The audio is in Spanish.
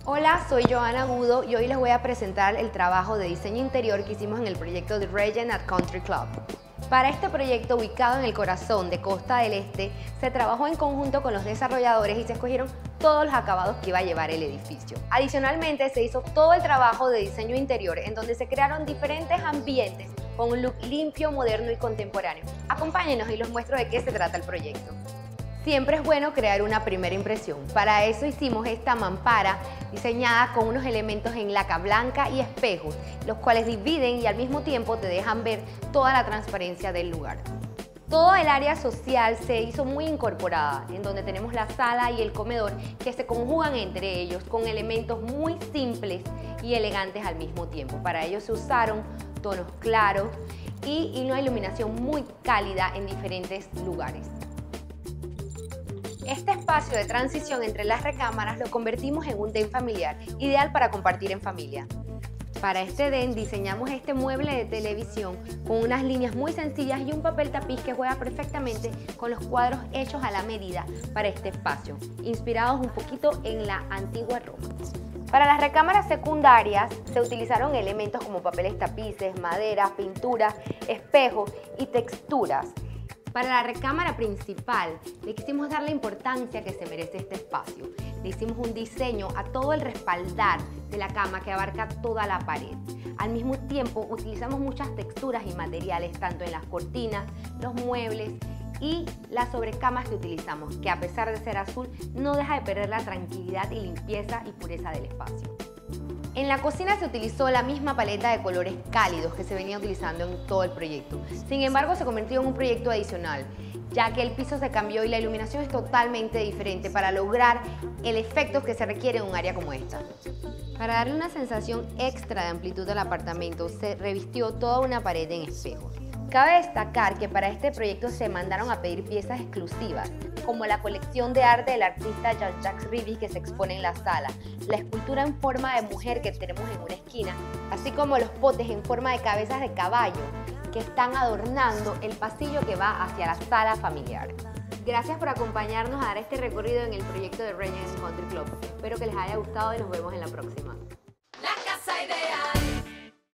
Hola, soy Joana Agudo y hoy les voy a presentar el trabajo de diseño interior que hicimos en el proyecto de Regent at Country Club. Para este proyecto, ubicado en el corazón de Costa del Este, se trabajó en conjunto con los desarrolladores y se escogieron todos los acabados que iba a llevar el edificio. Adicionalmente, se hizo todo el trabajo de diseño interior en donde se crearon diferentes ambientes con un look limpio, moderno y contemporáneo. Acompáñenos y los muestro de qué se trata el proyecto. Siempre es bueno crear una primera impresión. Para eso hicimos esta mampara diseñada con unos elementos en laca blanca y espejos, los cuales dividen y al mismo tiempo te dejan ver toda la transparencia del lugar. Todo el área social se hizo muy incorporada, en donde tenemos la sala y el comedor que se conjugan entre ellos con elementos muy simples y elegantes al mismo tiempo. Para ello se usaron tonos claros y una iluminación muy cálida en diferentes lugares. Este espacio de transición entre las recámaras lo convertimos en un den familiar, ideal para compartir en familia. Para este den diseñamos este mueble de televisión con unas líneas muy sencillas y un papel tapiz que juega perfectamente con los cuadros hechos a la medida para este espacio, inspirados un poquito en la antigua Roma. Para las recámaras secundarias se utilizaron elementos como papeles tapices, madera, pinturas, espejos y texturas. Para la recámara principal, le quisimos dar la importancia que se merece este espacio. Le hicimos un diseño a todo el respaldar de la cama que abarca toda la pared. Al mismo tiempo, utilizamos muchas texturas y materiales, tanto en las cortinas, los muebles y las sobrecamas que utilizamos, que a pesar de ser azul, no deja de perder la tranquilidad y limpieza y pureza del espacio. En la cocina se utilizó la misma paleta de colores cálidos que se venía utilizando en todo el proyecto. Sin embargo, se convirtió en un proyecto adicional, ya que el piso se cambió y la iluminación es totalmente diferente para lograr el efecto que se requiere en un área como esta. Para darle una sensación extra de amplitud al apartamento, se revistió toda una pared en espejos. Cabe destacar que para este proyecto se mandaron a pedir piezas exclusivas, como la colección de arte del artista Jean-Jacques Rivy que se expone en la sala, la escultura en forma de mujer que tenemos en una esquina, así como los potes en forma de cabezas de caballo que están adornando el pasillo que va hacia la sala familiar. Gracias por acompañarnos a dar este recorrido en el proyecto de Regent Country Club. Espero que les haya gustado y nos vemos en la próxima.